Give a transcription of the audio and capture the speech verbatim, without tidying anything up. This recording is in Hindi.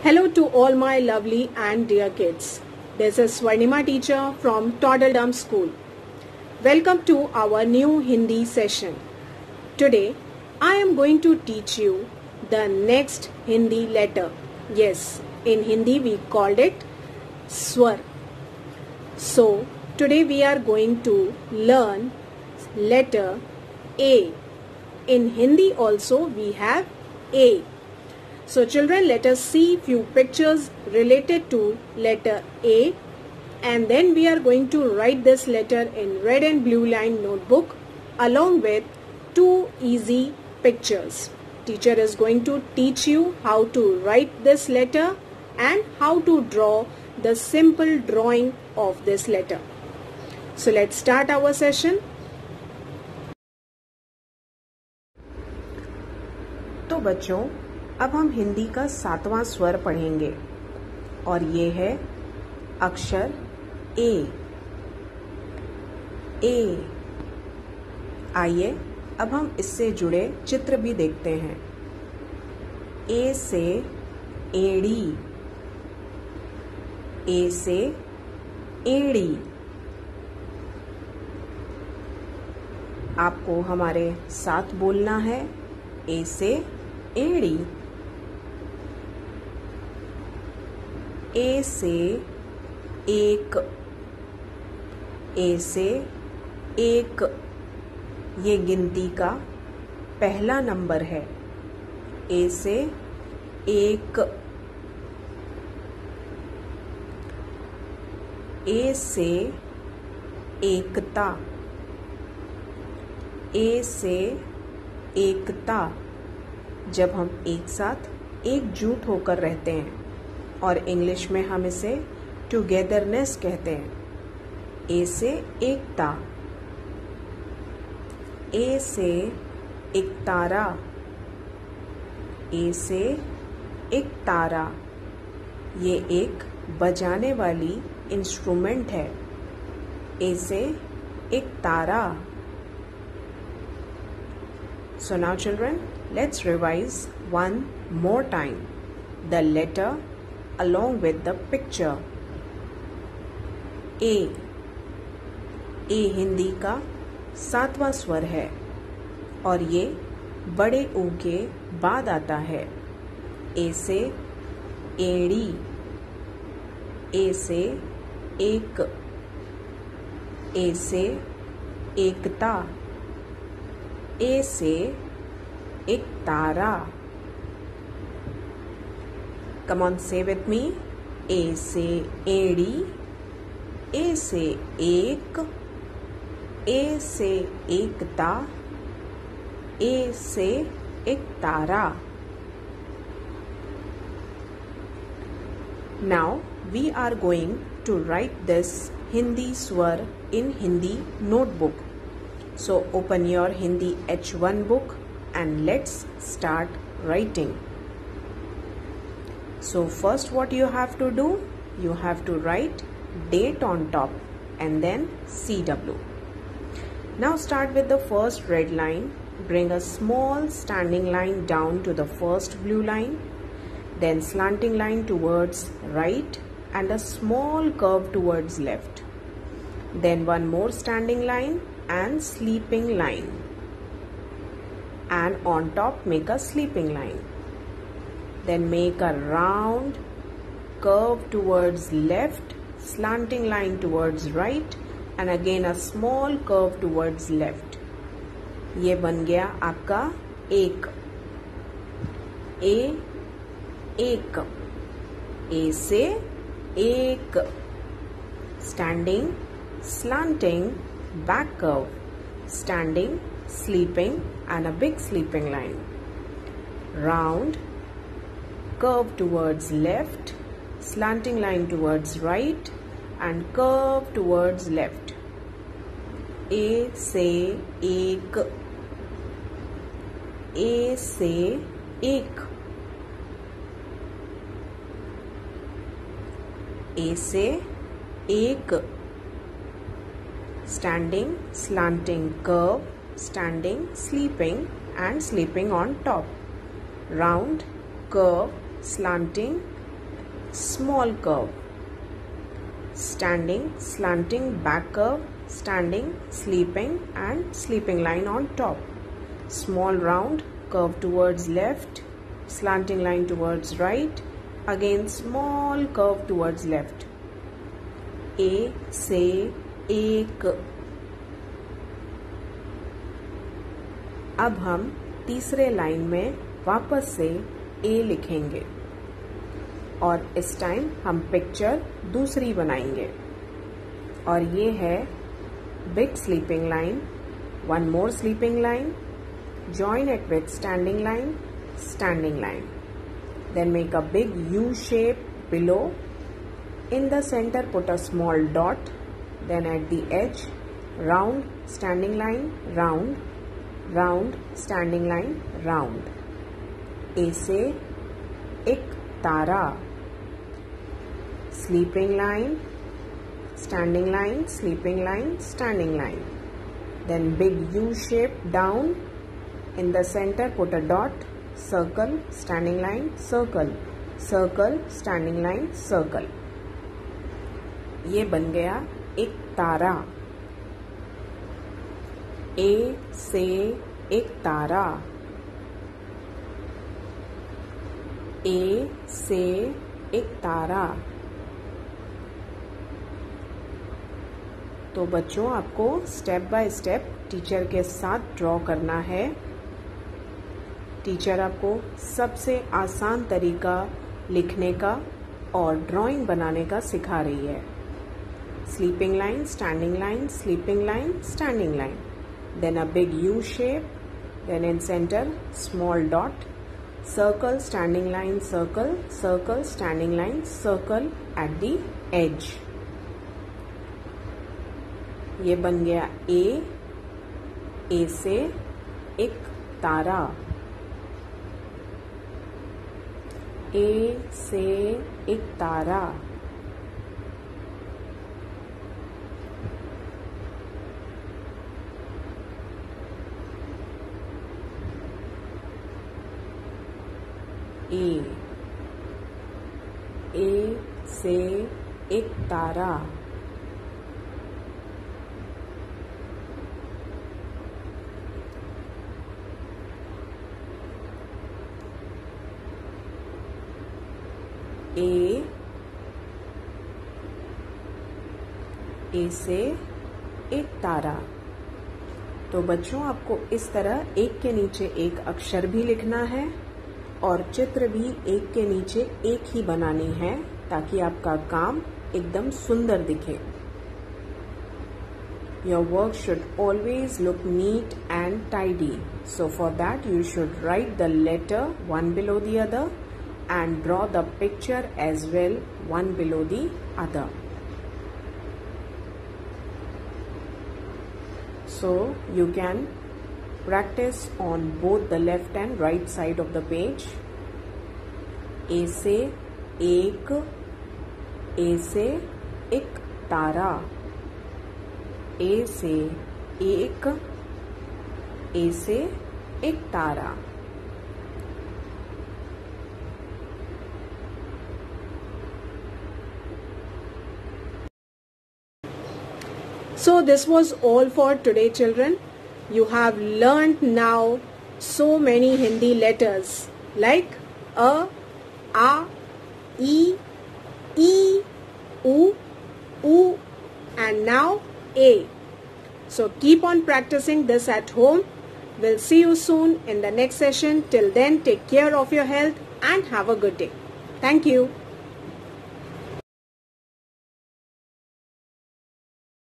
Hello to all my lovely and dear kids. This is Swarnima teacher from Toddledom School. Welcome to our new Hindi session. Today I am going to teach you the next Hindi letter. Yes, in Hindi we called it Swar. So today we are going to learn letter A. In Hindi also we have A. So children, let us see few pictures related to letter A, and then we are going to write this letter in red and blue line notebook along with two easy pictures. Teacher is going to teach you how to write this letter and how to draw the simple drawing of this letter. So let's start our session. तो बच्चों, अब हम हिंदी का सातवां स्वर पढ़ेंगे और ये है अक्षर ए। ए। आइए अब हम इससे जुड़े चित्र भी देखते हैं। ए से एड़ी, ए से एड़ी। आपको हमारे साथ बोलना है, ए से एड़ी। ए से एक, ए से एक ये गिनती का पहला नंबर है। ए से एक। ए से एकता, ए से एकता जब हम एक साथ एकजुट होकर रहते हैं और इंग्लिश में हम इसे टुगेदरनेस कहते हैं। ए से एकता। ए से एकतारा, ए से एकतारा ये एक बजाने वाली इंस्ट्रूमेंट है। ए से एकतारा। So now children, let's revise one more time the letter along with the picture. A. A Hindi का सातवां स्वर है और ये बड़े ऊ के बाद आता है। ए से एड़ी, ए से एक, ए से एकता, ए से एक तारा। Come on, say with me. ए से एड़ी, ए से एक, ए से एकता, ए से एक तारा। Now we are going to write this Hindi swar in Hindi notebook. So open your Hindi H one book and let's start writing. So first what you have to do, you have to write date on top and then C W. Now start with the first red line, bring a small standing line down to the first blue line, then slanting line towards right and a small curve towards left. Then one more standing line and sleeping line, and on top make a sleeping line. Then make a round curve towards left, slanting line towards right and again a small curve towards left. ये बन गया आपका एक। ए एक, ए से एक, standing, slanting, back curve, standing, sleeping and a big sleeping line. Round, curve towards left, slanting line towards right and curve towards left. ए से एक, ए से एक, ए से एक, standing, slanting, curve, standing, sleeping and sleeping on top. Round, curve, slanting small curve. Standing, slanting, back curve, standing, sleeping and sleeping line on top. Small round, curve towards left, slanting line towards right, again small curve towards left. A से एक. अब हम तीसरे लाइन में वापस से ए लिखेंगे और इस टाइम हम पिक्चर दूसरी बनाएंगे और ये है big sleeping line, one more sleeping line, join it with standing line, standing line. Then make a big U shape below. In the center put a small dot. Then at the edge round, standing line, round, round, standing line, round. ऐसे एक तारा. Sleeping line, standing line, sleeping line, standing line. Then big U shape down. In the center put a dot, circle, standing line, circle, circle, standing line, circle. ये बन गया एक तारा. ए से एक तारा. ए से एक तारा. तो बच्चों आपको स्टेप बाय स्टेप टीचर के साथ ड्रॉ करना है. टीचर आपको सबसे आसान तरीका लिखने का और ड्राइंग बनाने का सिखा रही है. Sleeping line, standing line, sleeping line, standing line. Then a big U shape, then in centre small dot, circle, standing line, circle, circle, standing line, circle at the edge. ये बन गया ए. ए से एक तारा. ए से एक तारा. ए. ए से एक तारा. ए. ए से एक तारा. तो बच्चों आपको इस तरह एक के नीचे एक अक्षर भी लिखना है और चित्र भी एक के नीचे एक ही बनानी है ताकि आपका काम एकदम सुंदर दिखे. Your work should always look neat and tidy. So for that you should write the letter one below the other and draw the picture as well one below the other. So you can practice on both the left and right side of the page. ए से एक. ए से एक तारा. ए से एक. ए से एक तारा. So this was all for today, children. You have learned now so many Hindi letters like A, A, E, E, U, U and now A. So keep on practicing this at home. We'll see you soon in the next session. Till then, take care of your health and have a good day. Thank you.